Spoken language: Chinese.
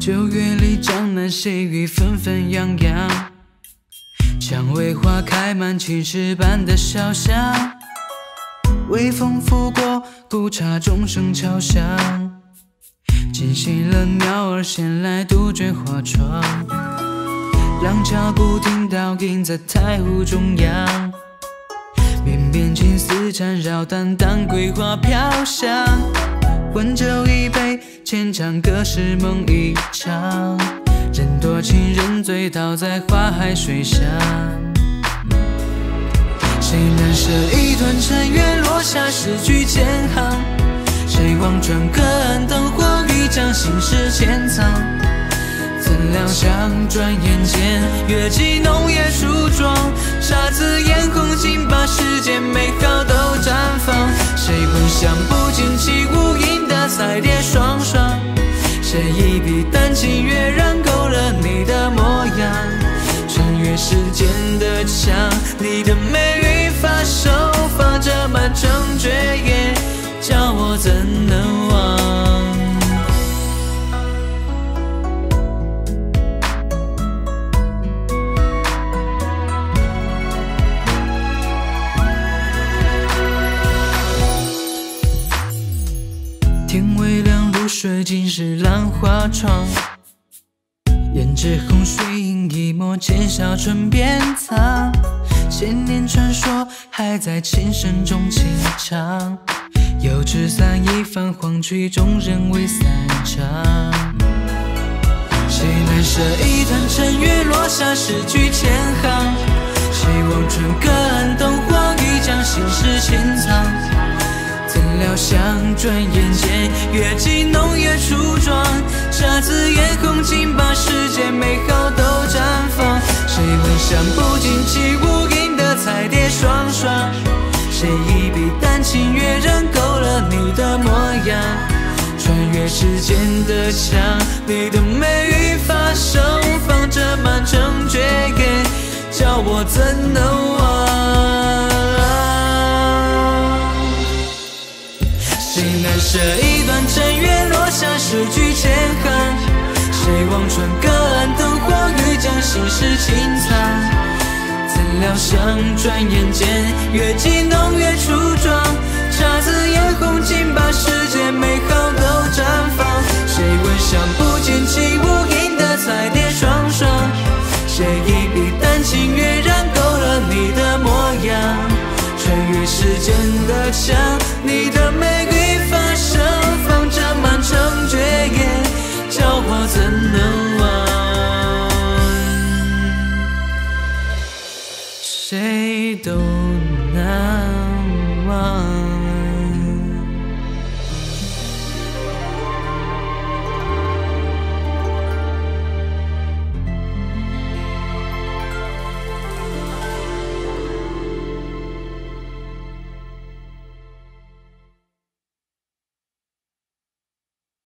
9月里江南细雨纷纷扬扬，蔷薇花开满青石板的小巷，微风拂过古刹钟声敲响，惊醒了鸟儿衔来杜鹃花窗，让脚步听到印在太湖中央，绵绵青丝缠绕，淡淡桂花飘香，温酒一杯，浅唱歌是梦一场，人多情人醉倒在花海水乡。谁难舍一段尘缘，落下诗句千行，谁望穿隔岸灯火，欲将心事潜藏，怎料想转眼间，月季浓叶梳妆，姹紫嫣红尽把世间美好都绽放。谁闻香不尽起无影的彩蝶双双，谁一笔丹青跃然勾勒你的模样，穿越时间的墙，你的美与发手放着满城绝艳，叫我怎能忘。天微亮，露水浸湿兰花窗，胭脂红水映一抹浅笑唇边藏，千年传说还在琴声中轻唱，油纸伞一泛，黄曲中人未散场。谁难舍一段尘缘，落下诗句千行，谁望穿隔岸灯火，欲将心事潜藏，怎料想转眼间，月季浓叶梳妆，姹紫嫣红尽把世间美好都绽放。谁闻香不尽起无影的彩蝶双双，谁一笔丹青跃然勾勒你的模样，穿越时间的墙，你的美与发手放着满城绝艳，叫我怎能忘。谁难舍一段尘缘，落下诗句千行，谁望穿隔岸灯火，欲将心事潜藏，怎料想转眼间，月季浓叶梳妆，姹紫嫣红尽把世间美好都绽放。谁闻香不见起无影的彩蝶双双，谁一笔丹青跃然勾勒你的模样，穿越时间的墙，你的美与发生放着满城绝艳，叫我怎能忘，谁都难忘。